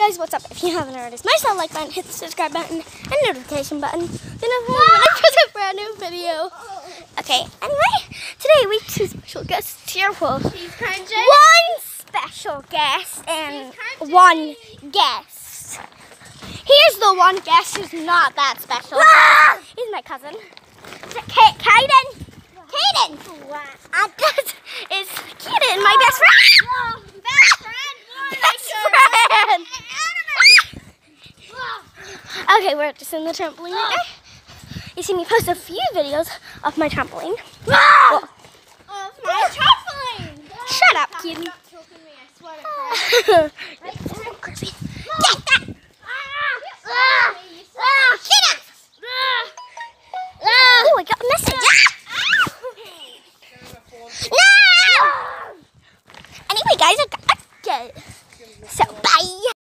guys, what's up? If you haven't already, smash that like button, hit the subscribe button, and notification button. Then I post a brand new video. Okay, anyway, today we have 2 special guests here. Well, 1 special guest and 1 guest. Here's the 1 guest who's not that special. He's my cousin. Kaden! That is Kaden, my best friend! Best friend! Okay, we're just in the trampoline right now. You see me post a few videos of my trampoline. Well, My trampoline! shut up, Kaden. Stop choking me, I swear to God. Crazy.